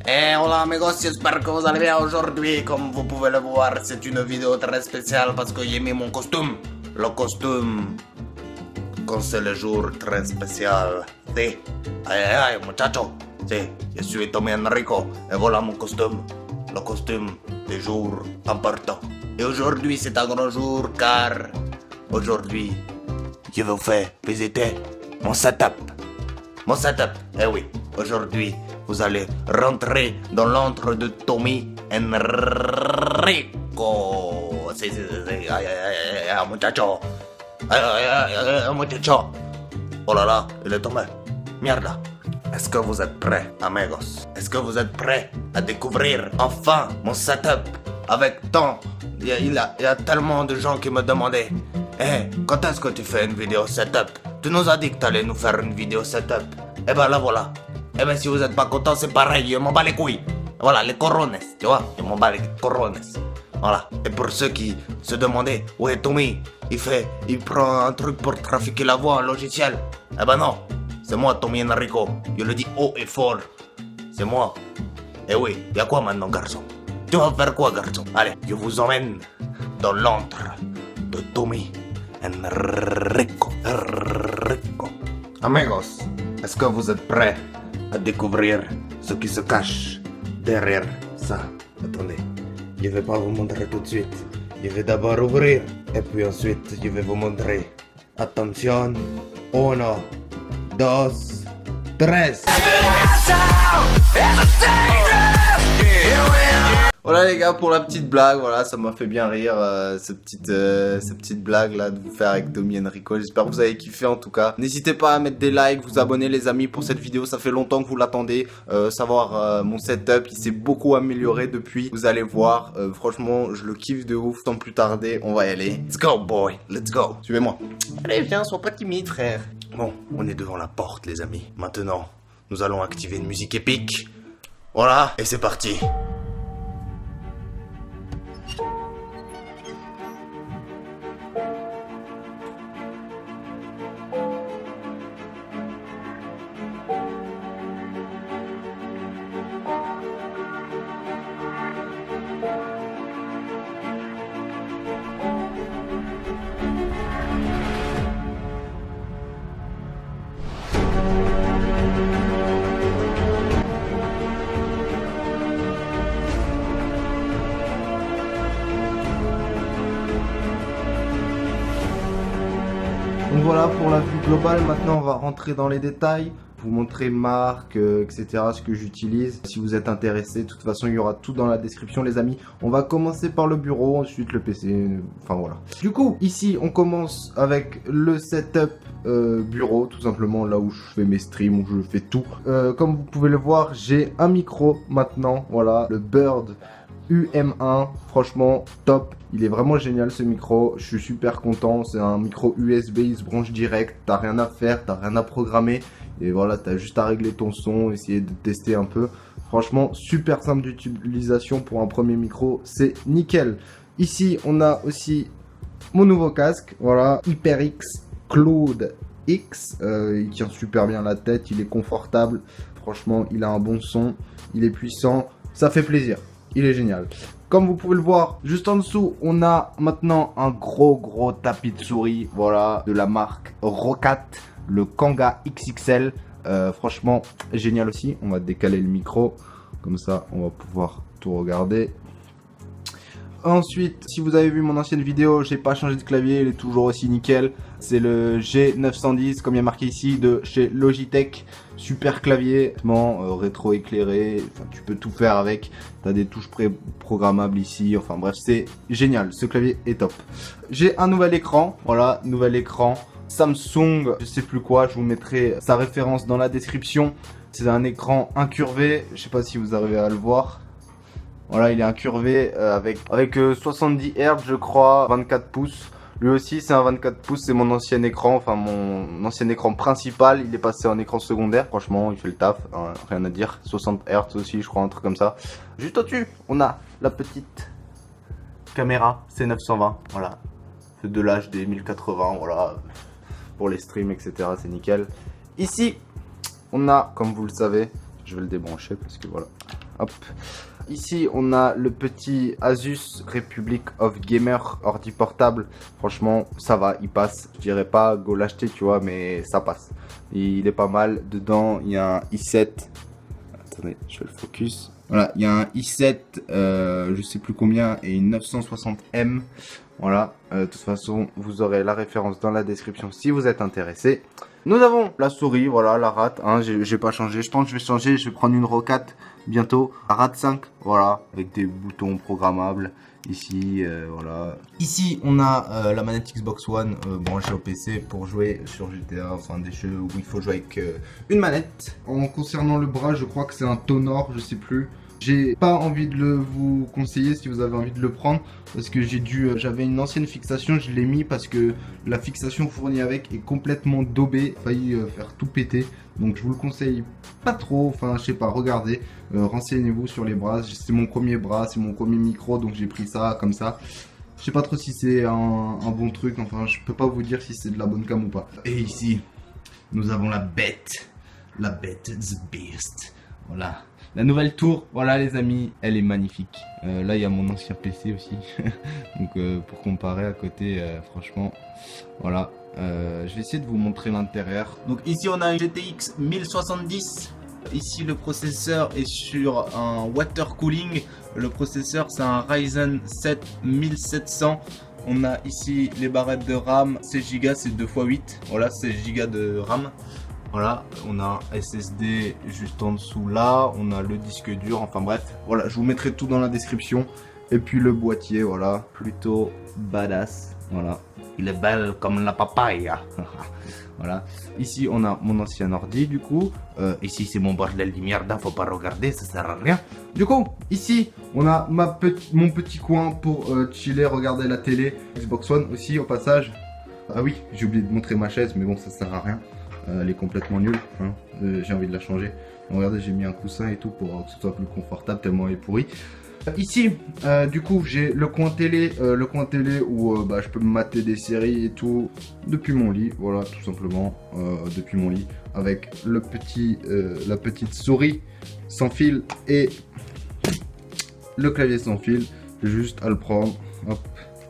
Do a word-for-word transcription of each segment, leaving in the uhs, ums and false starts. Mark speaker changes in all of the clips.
Speaker 1: Et voilà amigos, j'espère que vous allez bien aujourd'hui. Comme vous pouvez le voir, c'est une vidéo très spéciale parce que j'ai mis mon costume. Le costume, quand c'est le jour très spécial. Si, aïe aïe aïe muchacho. Si, je suis Tommy Enrico et voilà mon costume. Le costume des jours importants. Et aujourd'hui c'est un grand jour car aujourd'hui je vous fais visiter mon setup. Mon setup, eh oui, aujourd'hui vous allez rentrer dans l'antre de Tommy Enrico. Si, si, si, si, aïe, aïe, aïe, aïe, muchacho. Aïe, aïe, aïe, aïe, muchacho. Oh là là, il est tombé. Mierda. Est-ce que vous êtes prêts, amigos? Est-ce que vous êtes prêts à découvrir enfin mon setup avec tant... Il y a, il y a, il y a tellement de gens qui me demandaient « Eh, quand est-ce que tu fais une vidéo setup? Tu nous as dit que t'allais nous faire une vidéo setup. » Eh ben là voilà. Eh ben si vous êtes pas content, c'est pareil, je m'en bats les couilles. Voilà, les corones, tu vois, je m'en bats les corones. Voilà. Et pour ceux qui se demandaient « Ouais, Tommy, il fait, il prend un truc pour trafiquer la voix, un logiciel. » Eh ben non. C'est moi, Tommy Enrico. Je le dis haut et fort. C'est moi. Eh oui, y'a quoi maintenant, garçon? Tu vas faire quoi, garçon? Allez, je vous emmène dans l'antre de Tommy Enrico. Enrico. Amigos, est-ce que vous êtes prêts à découvrir ce qui se cache derrière ça? Attendez, je vais pas vous montrer tout de suite. Je vais d'abord ouvrir et puis ensuite je vais vous montrer. Attention, uno. Dos, tres. Voilà les gars, pour la petite blague, voilà, ça m'a fait bien rire, euh, cette, petite, euh, cette petite blague là de vous faire avec Tommy Enrico. J'espère que vous avez kiffé en tout cas. N'hésitez pas à mettre des likes, vous abonner les amis pour cette vidéo, ça fait longtemps que vous l'attendez. euh, Savoir euh, mon setup, il s'est beaucoup amélioré depuis, vous allez voir. euh, Franchement, je le kiffe de ouf, sans plus tarder, on va y aller. Let's go boy, let's go, suivez-moi. Allez viens, sois pas timide frère. Bon, on est devant la porte les amis. Maintenant, nous allons activer une musique épique. Voilà, et c'est parti. Donc voilà pour la vue globale. Maintenant on va rentrer dans les détails, vous montrer marque, euh, et cetera. Ce que j'utilise. Si vous êtes intéressé, de toute façon il y aura tout dans la description les amis. On va commencer par le bureau, ensuite le P C, euh, enfin voilà. Du coup ici on commence avec le setup euh, bureau, tout simplement là où je fais mes streams, où je fais tout. Euh, comme vous pouvez le voir, j'ai un micro maintenant, voilà, le Bird U M un, franchement top, il est vraiment génial ce micro, je suis super content, c'est un micro U S B, il se branche direct, t'as rien à faire, t'as rien à programmer, et voilà, t'as juste à régler ton son, essayer de tester un peu. Franchement, super simple d'utilisation pour un premier micro, c'est nickel. Ici, on a aussi mon nouveau casque, voilà, HyperX Cloud X, euh, il tient super bien la tête, il est confortable, franchement, il a un bon son, il est puissant, ça fait plaisir. Il est génial. Comme vous pouvez le voir, juste en dessous, on a maintenant un gros gros tapis de souris, voilà, de la marque Roccat, le Kanga X X L. Euh, franchement, génial aussi. On va décaler le micro, comme ça, on va pouvoir tout regarder. Ensuite, si vous avez vu mon ancienne vidéo, j'ai pas changé de clavier, il est toujours aussi nickel. C'est le G neuf cent dix, comme il y a marqué ici, de chez Logitech. Super clavier, euh, rétro éclairé, enfin, tu peux tout faire avec. Tu as des touches pré-programmables ici, enfin bref, c'est génial, ce clavier est top. J'ai un nouvel écran, voilà, nouvel écran. Samsung, je sais plus quoi, je vous mettrai sa référence dans la description. C'est un écran incurvé, je sais pas si vous arrivez à le voir. Voilà, il est incurvé euh, avec, avec euh, soixante-dix hertz je crois, vingt-quatre pouces. Lui aussi c'est un vingt-quatre pouces, c'est mon ancien écran, enfin mon ancien écran principal. Il est passé en écran secondaire, franchement il fait le taf, hein, rien à dire. soixante hertz aussi je crois, un truc comme ça. Juste au-dessus, on a la petite caméra C neuf cent vingt, voilà. C'est de l'H D mille quatre-vingts, voilà. Pour les streams, et cetera, c'est nickel. Ici, on a, comme vous le savez, je vais le débrancher parce que voilà. Hop. Ici, on a le petit Asus Republic of Gamer ordi portable. Franchement, ça va, il passe. Je dirais pas go l'acheter, tu vois, mais ça passe. Il est pas mal. Dedans, il y a un i sept. Attendez, je fais le focus. Voilà, il y a un i sept, euh, je sais plus combien, et une neuf cent soixante M. Voilà, euh, de toute façon, vous aurez la référence dans la description si vous êtes intéressé. Nous avons la souris, voilà, la R A T, hein, j'ai pas changé. Je pense que je vais changer, je vais prendre une Rocat bientôt. La R A T cinq, voilà, avec des boutons programmables. Ici, euh, voilà. Ici, on a euh, la manette Xbox One euh, branchée au P C pour jouer sur G T A, enfin des jeux où il faut jouer avec euh, une manette. En concernant le bras, je crois que c'est un Tonor, je sais plus. J'ai pas envie de le vous conseiller si vous avez envie de le prendre parce que j'ai dû, j'avais une ancienne fixation, je l'ai mis parce que la fixation fournie avec est complètement daubée, failli euh, faire tout péter. Donc je vous le conseille pas trop, enfin je sais pas, regardez, euh, renseignez-vous sur les bras. C'est mon premier bras, c'est mon premier micro, donc j'ai pris ça comme ça. Je sais pas trop si c'est un, un bon truc, enfin je peux pas vous dire si c'est de la bonne cam ou pas. Et ici, nous avons la bête, la bête The Beast, voilà. La nouvelle tour, voilà les amis, elle est magnifique. Euh, là il y a mon ancien P C aussi. Donc euh, pour comparer à côté, euh, franchement, voilà. Euh, je vais essayer de vous montrer l'intérieur. Donc ici on a une G T X mille soixante-dix. Ici le processeur est sur un water cooling. Le processeur c'est un Ryzen sept mille sept cents. On a ici les barrettes de RAM, seize giga, c'est deux fois huit. Voilà, seize giga de RAM. Voilà, on a un S S D juste en dessous là, on a le disque dur, enfin bref, voilà, je vous mettrai tout dans la description. Et puis le boîtier, voilà, plutôt badass, voilà. Il est belle comme la papaye. Voilà, ici on a mon ancien ordi du coup, euh, ici c'est mon bordel de merde, faut pas regarder, ça sert à rien. Du coup, ici on a ma petit, mon petit coin pour euh, chiller, regarder la télé, Xbox One aussi au passage. Ah oui, j'ai oublié de montrer ma chaise, mais bon ça sert à rien. Euh, elle est complètement nulle, hein. euh, j'ai envie de la changer. Donc, regardez, j'ai mis un coussin et tout pour que ce soit plus confortable tellement elle est pourrie. Euh, ici, euh, du coup, j'ai le coin télé, euh, le coin télé où euh, bah, je peux me mater des séries et tout depuis mon lit, voilà, tout simplement euh, depuis mon lit, avec le petit, euh, la petite souris sans fil et le clavier sans fil. J'ai juste à le prendre, hop,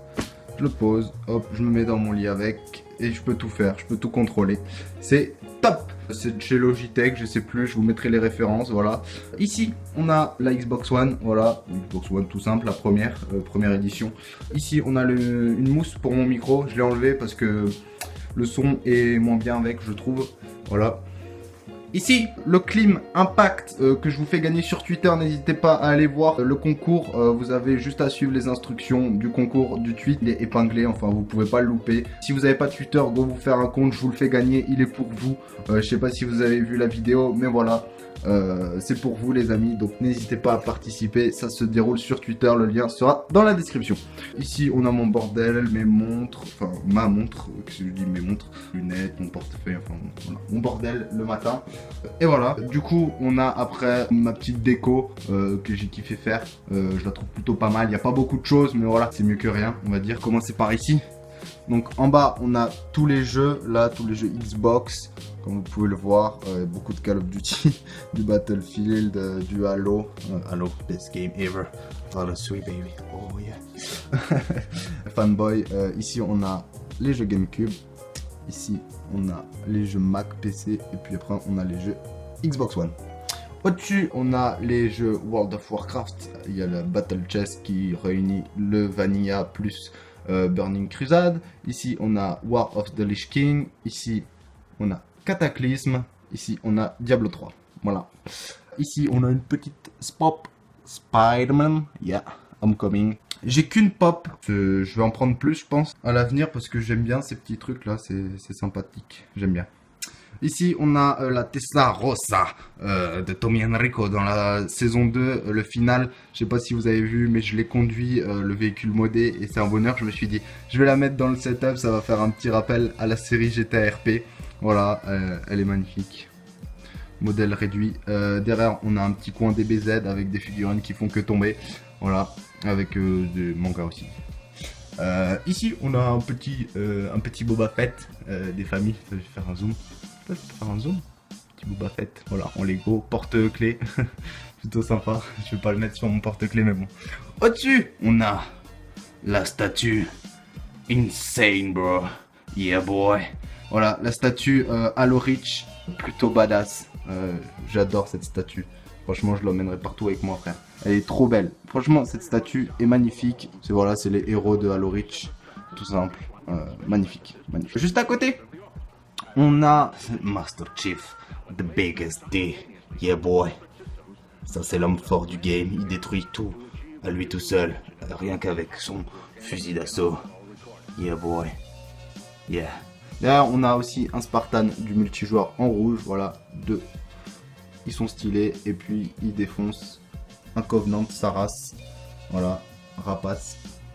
Speaker 1: je le pose, hop, je me mets dans mon lit avec. Et je peux tout faire, je peux tout contrôler. C'est top! C'est chez Logitech, je sais plus, je vous mettrai les références, voilà. Ici, on a la Xbox One, voilà. Xbox One tout simple, la première, euh, première édition. Ici, on a le, une mousse pour mon micro, je l'ai enlevé parce que le son est moins bien avec, je trouve. Voilà. Ici, le Clim Impact euh, que je vous fais gagner sur Twitter, n'hésitez pas à aller voir le concours, euh, vous avez juste à suivre les instructions du concours du tweet, il est épinglé, enfin vous pouvez pas le louper. Si vous n'avez pas Twitter, go vous faire un compte, je vous le fais gagner, il est pour vous. Euh, je sais pas si vous avez vu la vidéo, mais voilà, euh, c'est pour vous les amis, donc n'hésitez pas à participer, ça se déroule sur Twitter, le lien sera dans la description. Ici, on a mon bordel, mes montres, enfin ma montre, que je dis mes montres, lunettes, mon portefeuille, enfin voilà, mon bordel le matin. Et voilà, du coup on a après ma petite déco euh, que j'ai kiffé faire, euh, je la trouve plutôt pas mal, il n'y a pas beaucoup de choses mais voilà, c'est mieux que rien, on va dire. Commencer par ici. Donc en bas on a tous les jeux, là tous les jeux Xbox, comme vous pouvez le voir, euh, beaucoup de Call of Duty, du Battlefield, euh, du Halo, euh, Halo, best game ever, Halo sweet baby, oh yeah. Fanboy, euh, ici on a les jeux GameCube. Ici, on a les jeux Mac, P C, et puis après, on a les jeux Xbox One. Au-dessus, on a les jeux World of Warcraft. Il y a le Battle Chess qui réunit le Vanilla plus euh, Burning Crusade. Ici, on a War of the Lich King. Ici, on a Cataclysme. Ici, on a Diablo trois. Voilà. Ici, on a une petite Spop Spider-Man. Yeah, I'm coming. J'ai qu'une pop, je, je vais en prendre plus je pense à l'avenir parce que j'aime bien ces petits trucs là, c'est sympathique, j'aime bien. Ici on a euh, la Tesla Rossa euh, de Tommy Enrico dans la saison deux, euh, le final, je sais pas si vous avez vu mais je l'ai conduit, euh, le véhicule modé et c'est un bonheur, je me suis dit je vais la mettre dans le setup, ça va faire un petit rappel à la série G T A R P, voilà, euh, elle est magnifique. Modèle réduit, euh, derrière on a un petit coin D B Z avec des figurines qui font que tomber, voilà, avec euh, des mangas aussi. Euh, ici on a un petit, euh, un petit Boba Fett euh, des familles, je vais faire un zoom, je peux faire un zoom, petit Boba Fett, voilà, en Lego, porte-clés, plutôt sympa. Je vais pas le mettre sur mon porte-clés, mais bon. Au-dessus, on a la statue Insane, bro. Yeah, boy. Voilà, la statue euh, Halo Reach, plutôt badass. Euh, J'adore cette statue. Franchement, je l'emmènerai partout avec moi, frère. Elle est trop belle. Franchement, cette statue est magnifique. C'est voilà, c'est les héros de Halo Reach, tout simple. Euh, magnifique, magnifique. Juste à côté, on a Master Chief, the biggest D. Yeah, boy. Ça, c'est l'homme fort du game. Il détruit tout à lui tout seul, rien qu'avec son fusil d'assaut. Yeah, boy. Yeah. D'ailleurs, on a aussi un Spartan du multijoueur en rouge. Voilà, deux. Ils sont stylés. Et puis, ils défoncent un Covenant, sa race. Voilà, rapace.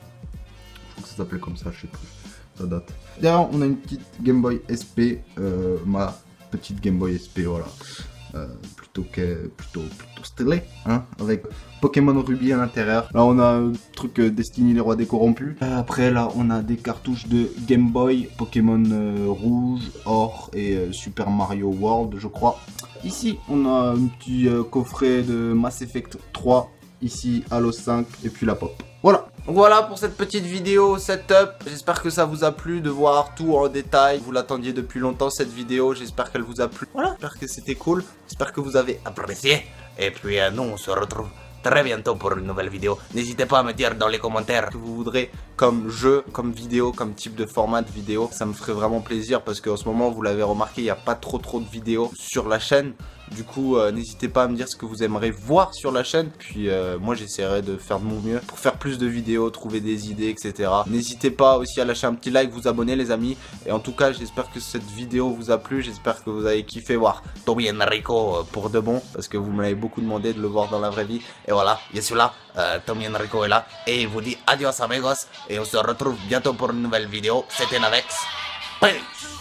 Speaker 1: Je crois que ça s'appelait comme ça, je sais plus. Ça date. D'ailleurs, on a une petite Game Boy S P. Euh, ma petite Game Boy S P, voilà. Euh, plutôt que plutôt plutôt stylé, hein, avec Pokémon Ruby à l'intérieur. Là on a un truc euh, Destiny les rois des corrompus. Euh, après là on a des cartouches de Game Boy, Pokémon euh, rouge, or et euh, Super Mario World, je crois. Ici on a un petit euh, coffret de Mass Effect trois. Ici Halo cinq et puis la pop. Voilà. Donc voilà pour cette petite vidéo setup. J'espère que ça vous a plu de voir tout en détail. Vous l'attendiez depuis longtemps cette vidéo. J'espère qu'elle vous a plu. Voilà. J'espère que c'était cool. J'espère que vous avez apprécié. Et puis euh, nous on se retrouve très bientôt pour une nouvelle vidéo. N'hésitez pas à me dire dans les commentaires que vous voudrez comme jeu, comme vidéo, comme type de format de vidéo. Ça me ferait vraiment plaisir parce qu'en ce moment, vous l'avez remarqué, il n'y a pas trop trop de vidéos sur la chaîne. Du coup, euh, n'hésitez pas à me dire ce que vous aimeriez voir sur la chaîne. Puis euh, moi, j'essaierai de faire de mon mieux pour faire plus de vidéos, trouver des idées, et cetera. N'hésitez pas aussi à lâcher un petit like, vous abonner les amis. Et en tout cas, j'espère que cette vidéo vous a plu. J'espère que vous avez kiffé voir Tommy Enrico pour de bon. Parce que vous me l'avez beaucoup demandé de le voir dans la vraie vie. Et voilà, je suis là, euh, Tommy Enrico est là. Et il vous dit adios amigos. Et on se retrouve bientôt pour une nouvelle vidéo. C'était Navex. Peace.